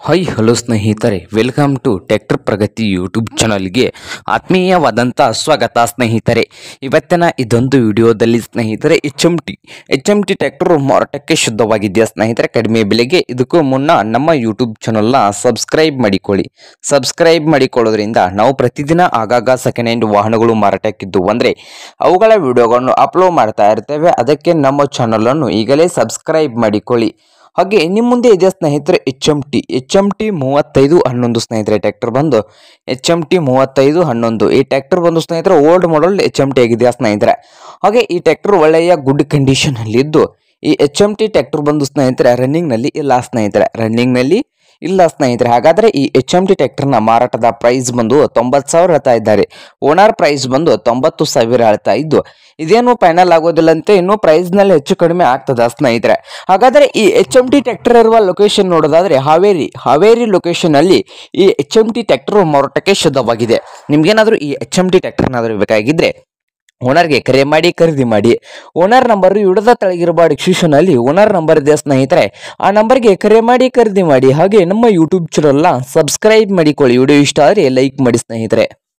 Hi hello ಸ್ನೇಹಿತರೆ, welcome to tractor Pragati YouTube ಚಾನಲ್ಗೆ ಆತ್ಮೀಯವಾದಂಥ ಸ್ವಾಗತ ಸ್ನೇಹಿತರೆ. ಇವತ್ತಿನ ಇದೊಂದು ವಿಡಿಯೋದಲ್ಲಿ ಸ್ನೇಹಿತರೆ ಎಚ್ ಎಮ್ ಟಿ ಟ್ರ್ಯಾಕ್ಟರ್ ಮಾರಾಟಕ್ಕೆ ಶುದ್ಧವಾಗಿದೆಯಾ ಸ್ನೇಹಿತರೆ, ಕಡಿಮೆ ಬೆಲೆಗೆ. ಇದಕ್ಕೂ ಮುನ್ನ ನಮ್ಮ ಯೂಟ್ಯೂಬ್ ಚಾನಲ್ನ ಸಬ್ಸ್ಕ್ರೈಬ್ ಮಾಡಿಕೊಳ್ಳಿ. ಸಬ್ಸ್ಕ್ರೈಬ್ ಮಾಡಿಕೊಳ್ಳೋದ್ರಿಂದ ನಾವು ಪ್ರತಿದಿನ ಆಗಾಗ ಸೆಕೆಂಡ್ ಹ್ಯಾಂಡ್ ವಾಹನಗಳು ಮಾರಾಟಕ್ಕಿದ್ದು ಅಂದರೆ ಅವುಗಳ ವಿಡಿಯೋಗಳನ್ನು ಅಪ್ಲೋಡ್ ಮಾಡ್ತಾ ಇರ್ತೇವೆ. ಅದಕ್ಕೆ ನಮ್ಮ ಚಾನಲನ್ನು ಈಗಲೇ ಸಬ್ಸ್ಕ್ರೈಬ್ ಮಾಡಿಕೊಳ್ಳಿ. ಹಾಗೆ ನಿಮ್ಮ ಮುಂದೆ ಇದೆ ಸ್ನೇಹಿತರೆ ಎಚ್ ಎಮ್ ಟಿ 3511 ಸ್ನೇಹಿತರೆ ಟ್ರ್ಯಾಕ್ಟರ್ ಬಂದು HMT 3511. ಈ ಟ್ರ್ಯಾಕ್ಟರ್ ಬಂದು ಸ್ನೇಹಿತರೆ ಓಲ್ಡ್ ಮಾಡೆಲ್ HMT ಆಗಿದೆ ಸ್ನೇಹಿತರೆ. ಹಾಗೆ ಈ ಟ್ರ್ಯಾಕ್ಟರ್ ಒಳ್ಳೆಯ ಗುಡ್ ಕಂಡೀಷನ್ ಅಲ್ಲಿ ಇದ್ದು, ಈ HMT ಟ್ರ್ಯಾಕ್ಟರ್ ಬಂದು ಸ್ನೇಹಿತರೆ ರನ್ನಿಂಗ್ ನಲ್ಲಿ ಇಲ್ಲ ಸ್ನೇಹಿತರೆ. ಹಾಗಾದ್ರೆ ಈ HMT ಟ್ರ್ಯಾಕ್ಟರ್ನ ಮಾರಾಟದ ಪ್ರೈಸ್ ಬಂದು 90,000 ಹೇಳ್ತಾ ಇದ್ದಾರೆ. ಓನರ್ ಪ್ರೈಸ್ ಬಂದು 90,000 ಹೇಳ್ತಾ ಇದ್ದು, ಇದೇನು ಫೈನಲ್ ಆಗೋದಿಲ್ಲ ಅಂತ, ಇನ್ನೂ ಪ್ರೈಸ್ ನಲ್ಲಿ ಹೆಚ್ಚು ಕಡಿಮೆ ಆಗ್ತದ ಸ್ನೇಹಿತರೆ. ಹಾಗಾದ್ರೆ ಈ HMT ಟ್ರ್ಯಾಕ್ಟರ್ ಇರುವ ಲೊಕೇಶನ್ ನೋಡೋದಾದ್ರೆ ಹಾವೇರಿ ಲೊಕೇಶನ್ ಅಲ್ಲಿ ಈ HMT ಟ್ರ್ಯಾಕ್ಟರ್ ಮಾರಾಟಕ್ಕೆ ಶುದ್ಧವಾಗಿದೆ. ನಿಮ್ಗೇನಾದ್ರೂ ಈ HMT ಟ್ರ್ಯಾಕ್ಟರ್ನಾದ್ರೂ ಬೇಕಾಗಿದ್ರೆ ಓನರ್ಗೆ ಕರೆ ಮಾಡಿ ಖರೀದಿ ಮಾಡಿ. ಓನರ್ ನಂಬರ್ ವಿಡಿಯೋದ ತೆಳಗಿರುವ ಡಿಸ್ಕ್ರಿಪ್ಷನ್ ಅಲ್ಲಿ ಓನರ್ ನಂಬರ್ ಇದೆ ಸ್ನೇಹಿತರೆ. ಆ ನಂಬರ್ಗೆ ಕರೆ ಮಾಡಿ ಖರೀದಿ ಮಾಡಿ. ಹಾಗೆ ನಮ್ಮ ಯೂಟ್ಯೂಬ್ ಚಾನಲ್ನ ಸಬ್ಸ್ಕ್ರೈಬ್ ಮಾಡಿಕೊಳ್ಳಿ. ವಿಡಿಯೋ ಇಷ್ಟ ಆದರೆ ಲೈಕ್ ಮಾಡಿ ಸ್ನೇಹಿತರೆ.